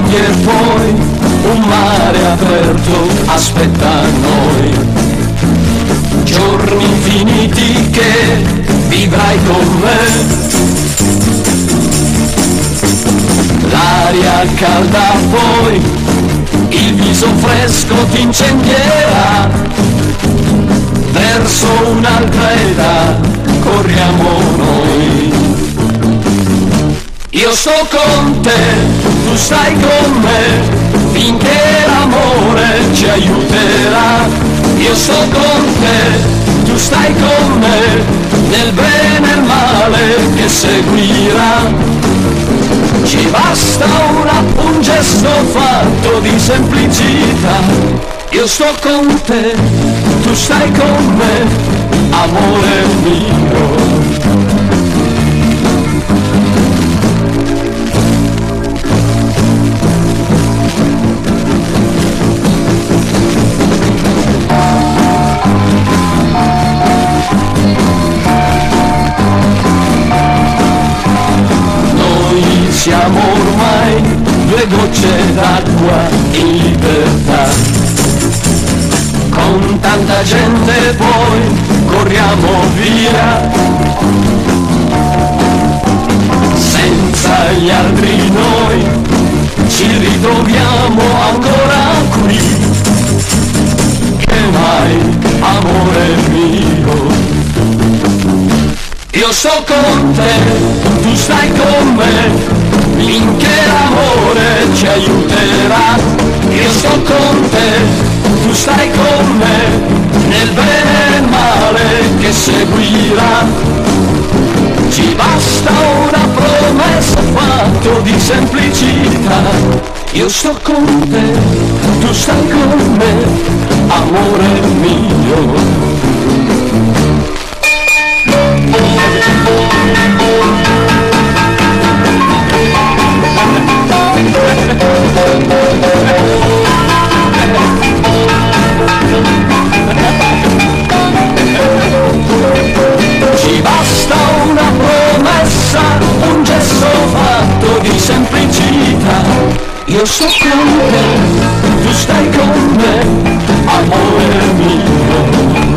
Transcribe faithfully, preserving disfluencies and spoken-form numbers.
occhi e poi un mare aperto aspetta noi. Giorni infiniti che vivrai con me. L'aria calda poi, il viso fresco ti incendierà. Verso un'altra età corriamo noi. Io sto con te, tu stai con me, finché l'amore ci aiuterà. Io sto con te, tu stai con me, nel bene e nel male che seguirà. Ci basta una, un gesto fatto di semplicità. Io sto con te, tu stai con me, amore mio. Siamo ormai due gocce d'acqua in libertà. Con tanta gente poi corriamo via. Senza gli altri noi ci ritroviamo ancora qui. Che mai, amore mio. Io sto con te, tu stai con me, finché l'amore ci aiuterà. Io sto con te, tu stai con me, nel bene e nel male che seguirà. Ci basta una promessa fatta di semplicità. Io sto con te, tu stai con me, amore mio. Ci basta una promessa, un gesto fatto di semplicità. Io sto con te, tu stai con me, amore mio.